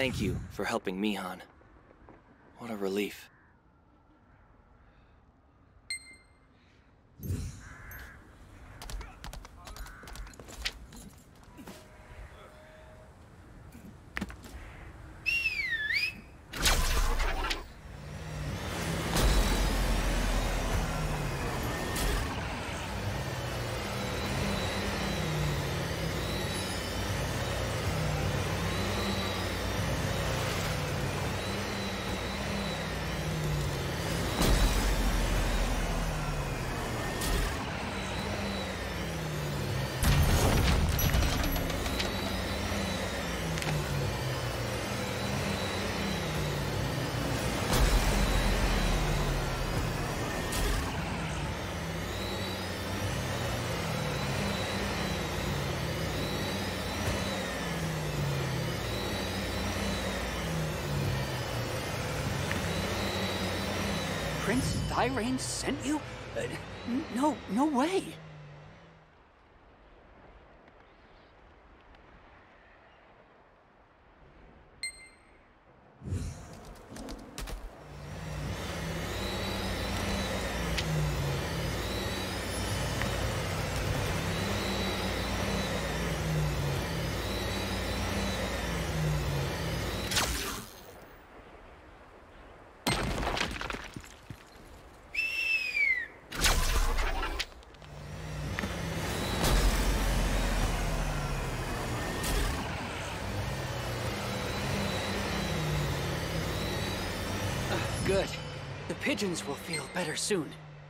Thank you for helping me, Han. What a relief. Prince Thirain sent you? No way! Good. The pigeons will feel better soon.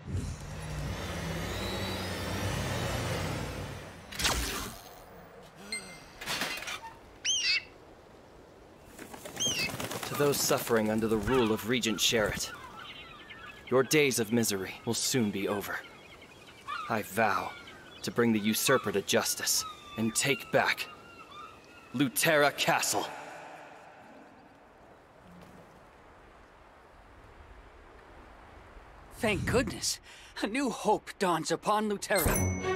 To those suffering under the rule of Regent Sherritt, your days of misery will soon be over. I vow to bring the usurper to justice and take back Lutera Castle. Thank goodness. A new hope dawns upon Lutera.